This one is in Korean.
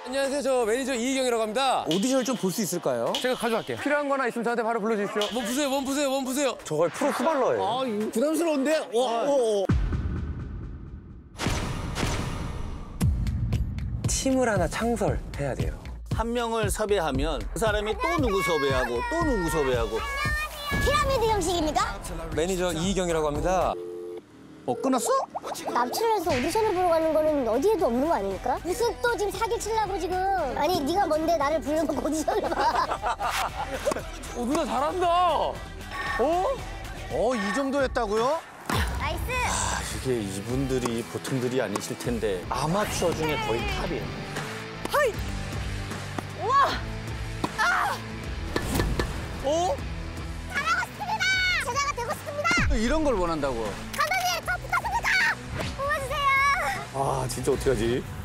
안녕하세요. 저 매니저 이희경이라고 합니다. 오디션을 좀 볼 수 있을까요? 제가 가져갈게요. 필요한 거나 있으면 저한테 바로 불러주십시오. 원 푸세요, 원 푸세요, 원 푸세요. 저걸 프로 후발러예요. 아, 부담스러운데? 팀을 하나 창설해야 돼요. 한 명을 섭외하면 그 사람이 또 누구 섭외하고 또 누구 섭외하고. 피라미드 형식입니까? 매니저 이희경이라고 합니다. 끊었어? 납치를 해서 오디션을 보러 가는 거는 어디에도 없는 거 아닙니까? 무슨 또 지금 사기 치려고 지금. 아니 네가 뭔데 나를 불러놓고 오디션을 봐. 누나 잘한다. 이 정도 했다고요? 나이스. 이게 이분들이 보통들이 아니실 텐데 아마추어 중에 거의 탑이에요. 하이. 우와. 아. 잘하고 싶습니다. 제자가 되고 싶습니다. 이런 걸 원한다고. 감독님 저 부탁합니다. 뽑아주세요. 아 진짜 어떡하지?